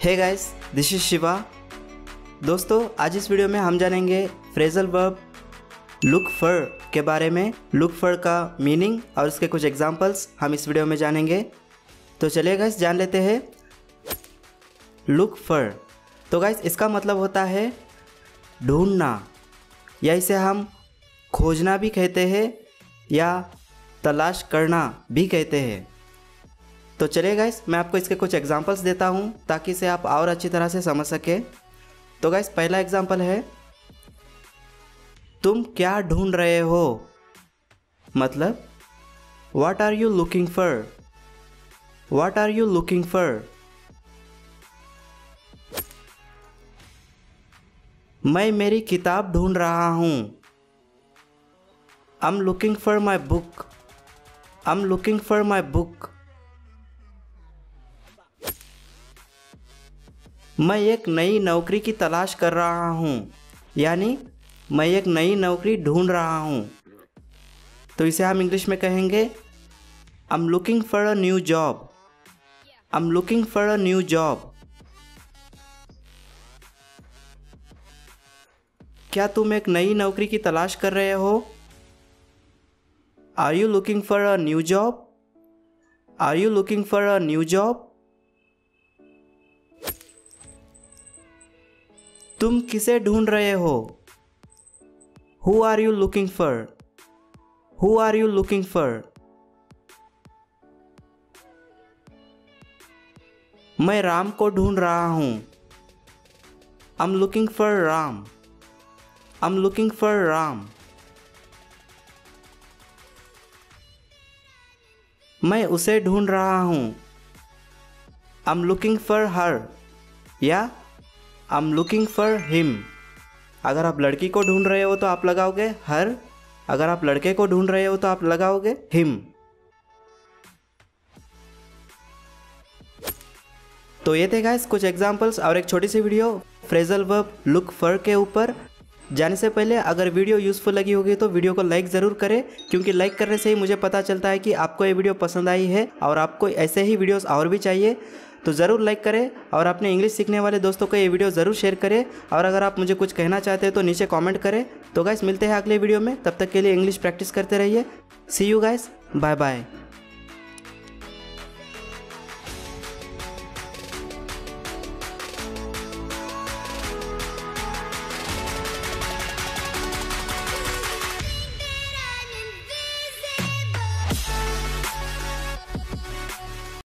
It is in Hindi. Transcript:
Hey guys, this is Shiva. दोस्तों, आज इस वीडियो में हम जानेंगे फ्रेजल वर्ब लुक फॉर के बारे में। लुक फॉर का मीनिंग और उसके कुछ एग्जांपल्स हम इस वीडियो में जानेंगे। तो चलिए गाइस, जान लेते हैं लुक फॉर। तो गाइस, इसका मतलब होता है ढूंढना, या इसे हम खोजना भी कहते हैं या तलाश करना भी कहते हैं। तो चलिए गाइस, मैं आपको इसके कुछ एग्जांपल्स देता हूँ ताकि इसे आप और अच्छी तरह से समझ सके। तो गाइस, पहला एग्जांपल है, तुम क्या ढूंढ रहे हो। मतलब what are you looking for, what are you looking for. मैं मेरी किताब ढूंढ रहा हूँ। I am looking for my book, I am looking for my book. मैं एक नई नौकरी की तलाश कर रहा हूँ, यानी मैं एक नई नौकरी ढूंढ रहा हूँ। तो इसे हम इंग्लिश में कहेंगे I am looking for a new job, I am looking for a new job. क्या तुम एक नई नौकरी की तलाश कर रहे हो। Are you looking for a new job, are you looking for a new job. तुम किसे ढूंढ रहे हो। Who are you looking for, who are you looking for. मैं राम को ढूंढ रहा हूँ। I am looking for Ram, I am looking for Ram. मैं उसे ढूंढ रहा हूँ। I am looking for her, या I am looking for him. अगर आप लड़की को ढूंढ रहे हो तो आप लगाओगे हर, अगर आप लड़के को ढूंढ रहे हो तो आप लगाओगे हिम। तो ये थे गाइस कुछ एग्जांपल्स और एक छोटी सी video phrasal verb look for के ऊपर। जाने से पहले अगर वीडियो यूज़फुल लगी होगी तो वीडियो को लाइक ज़रूर करें, क्योंकि लाइक करने से ही मुझे पता चलता है कि आपको ये वीडियो पसंद आई है और आपको ऐसे ही वीडियोस और भी चाहिए। तो ज़रूर लाइक करें और अपने इंग्लिश सीखने वाले दोस्तों को ये वीडियो ज़रूर शेयर करें। और अगर आप मुझे कुछ कहना चाहते हैं तो नीचे कमेंट करें। तो गाइस, मिलते हैं अगले वीडियो में, तब तक के लिए इंग्लिश प्रैक्टिस करते रहिए। See you guys, bye bye.